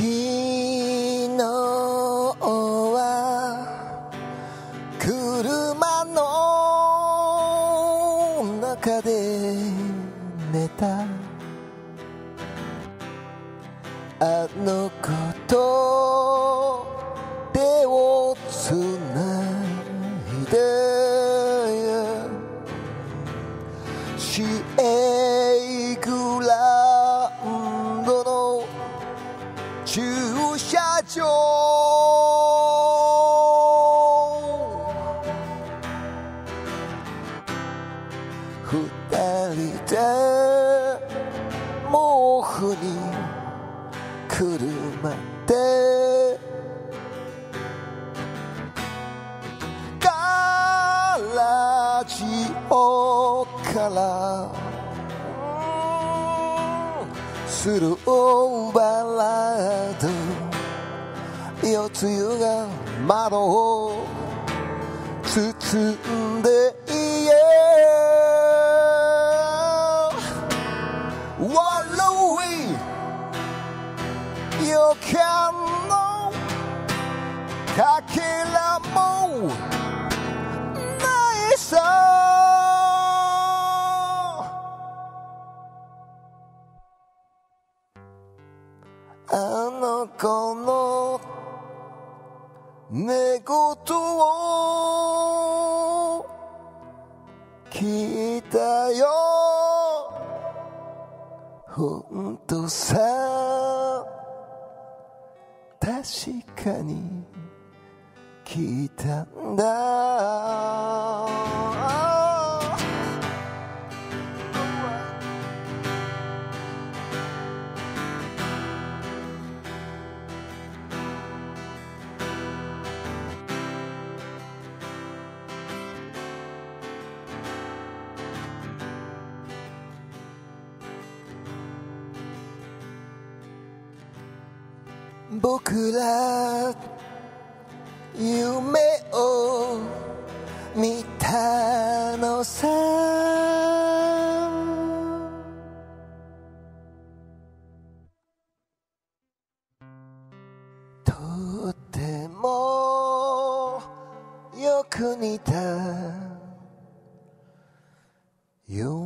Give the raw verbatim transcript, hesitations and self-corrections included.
昨日は車の中で寝たあの子と手をつないで市営グラウンドの駐車場二人で毛布にくるまってガラジオからスローバラード夜露が窓を包んでいえ予感のかけらもないさあの子の寝言を聞いたよほんとさ確かに聞いたんだ僕ら夢を見たのさとってもよく似たよ